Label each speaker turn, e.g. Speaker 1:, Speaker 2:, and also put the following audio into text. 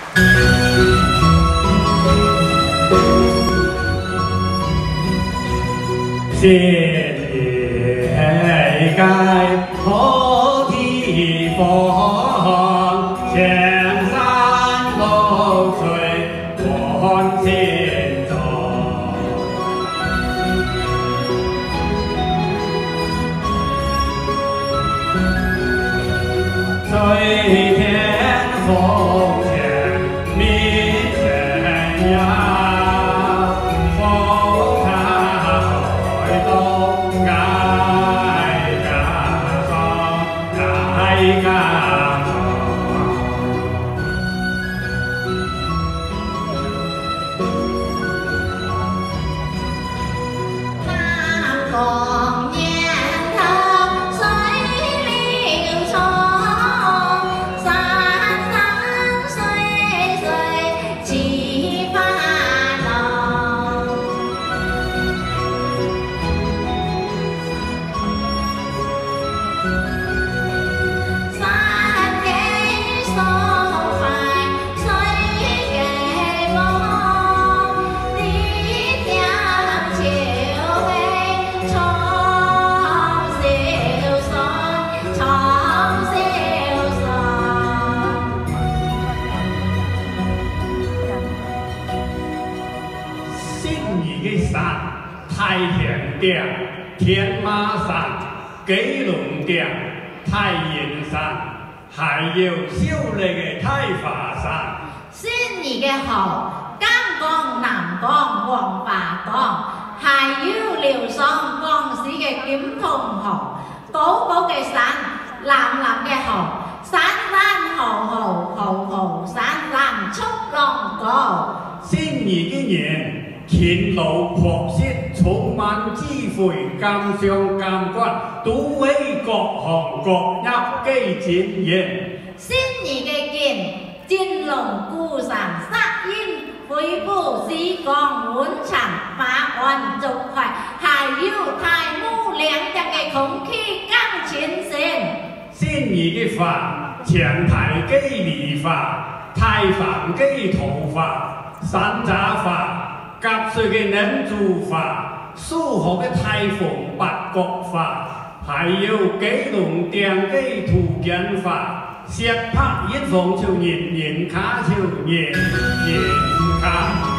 Speaker 1: 新夜界菩提风，千山露水观心中。水天风前明天涯。 太平顶、天马山、基隆顶、太阳山，还有秀丽的太华山。
Speaker 2: 新年嘅好，江江、南江、黄花江，还有辽爽江市嘅金铜河，高高嘅山，蓝蓝嘅河，山山河河，河河山山出浪高。
Speaker 1: 新年嘅年。 勤劳朴实，充满智慧，甘上甘管，都为各行各业计经验。
Speaker 2: 新年嘅见，金龙鼓上杀音，恢复时光温畅，把玩足快，还有太木良家嘅空气更新鲜。
Speaker 1: 新年嘅法，前台计理法，太房计头发，山楂法。 甲水嘅能助法，属河嘅台风八国法，还有基隆电嘅土建法，石拍一放就人人卡就人人卡。